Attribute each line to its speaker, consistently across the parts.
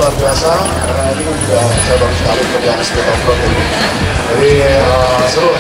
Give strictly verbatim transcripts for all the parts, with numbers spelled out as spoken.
Speaker 1: luar biasa karena ini juga saya baru sekali untuk yang street off-road ini. Jadi uh, seru.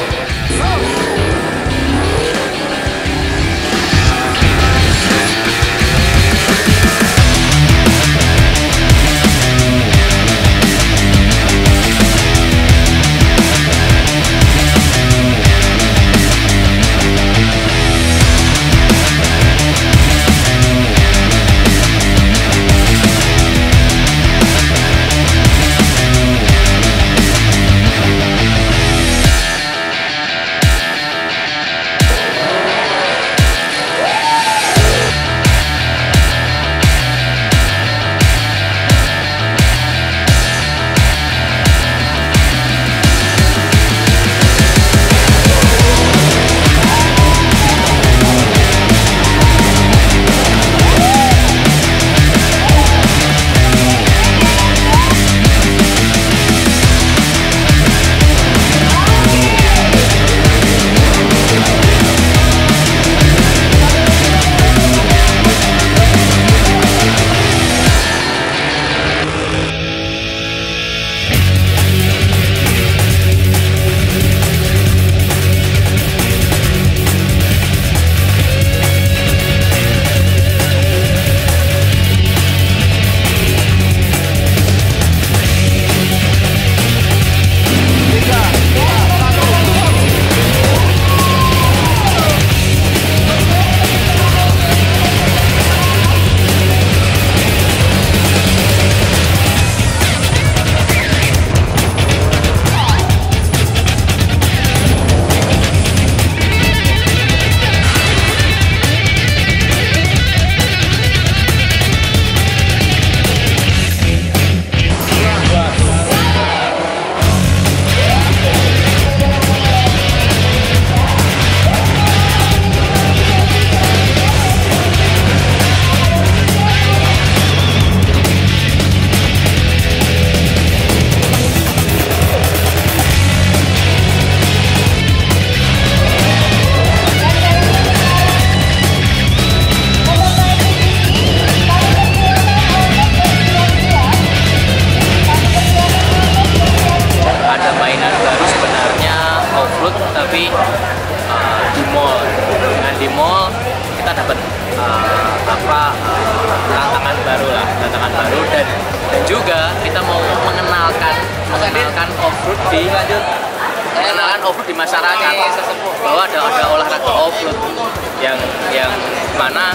Speaker 2: Tapi uh, di mall, dengan di mall kita dapat uh, apa uh, tantangan baru lah, tantangan baru dan dan juga kita mau mengenalkan mengenalkan off-road di mengenalkan off-road di masyarakat bahwa ada ada olahraga off-road yang yang mana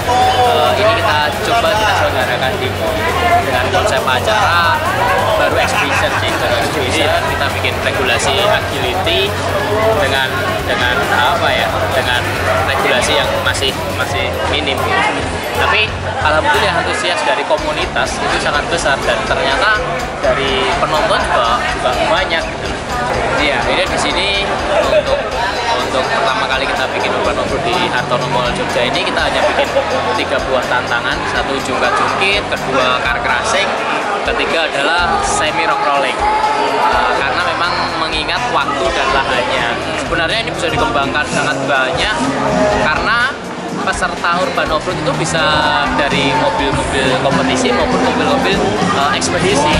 Speaker 2: uh, ini kita coba kita selenggarakan di mall dengan konsep acara baru exhibition sih, baru exhibition kita bikin regulasi agility dengan dengan apa ya dengan regulasi yang masih masih minim gitu. Tapi alhamdulillah antusias dari komunitas itu sangat besar dan ternyata dari penonton juga juga banyak gitu. Iya, jadi di sini untuk untuk pertama kali kita bikin urban off-road di Hartono Mall Jogja ini kita hanya bikin tiga buah tantangan, satu jungkat jungkit, kedua car crashing, ketiga adalah semi rock rolling. Uh, karena memang mengingat waktu dan lahannya. Sebenarnya ini bisa dikembangkan sangat banyak karena peserta urban off-road itu bisa dari mobil-mobil kompetisi maupun mobil-mobil uh, ekspedisi.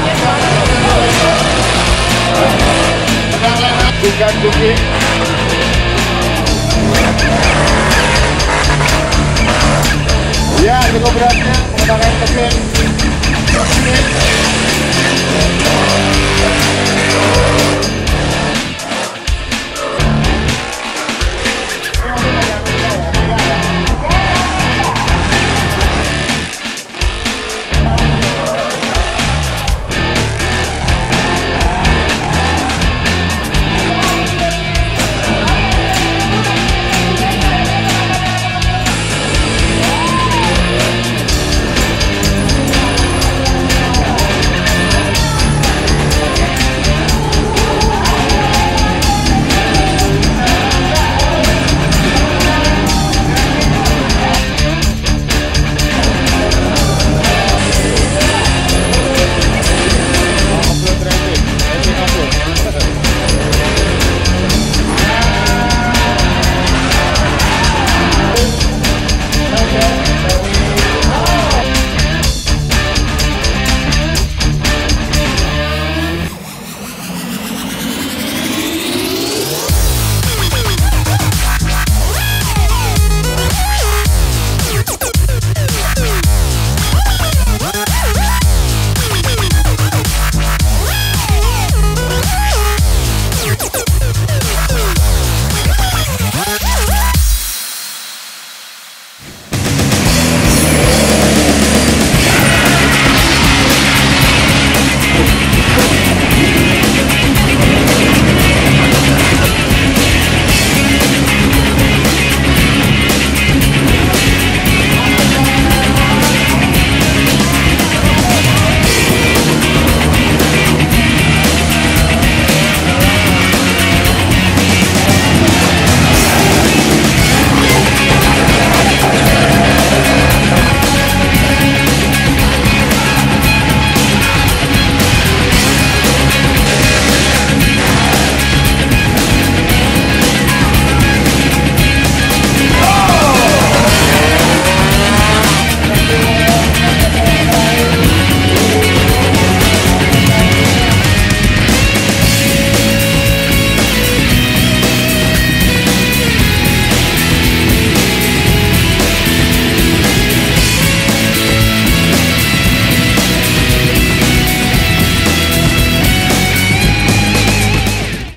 Speaker 1: Jungkat jungkit. Ya, cukup beratnya menggunakan mesin